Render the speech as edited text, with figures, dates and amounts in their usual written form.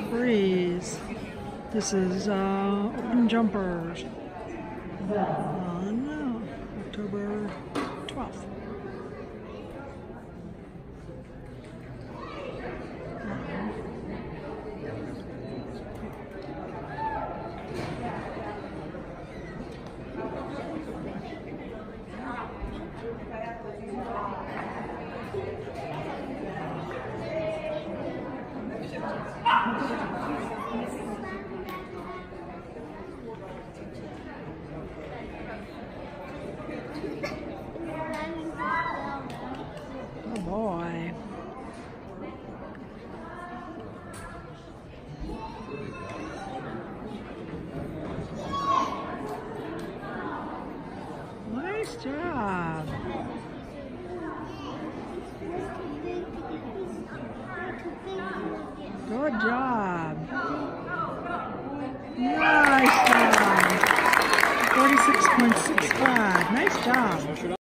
Breeze. This is open jumpers. No, October 12th. Oh boy. Nice job. Good job. Nice job. 46.65. Nice job.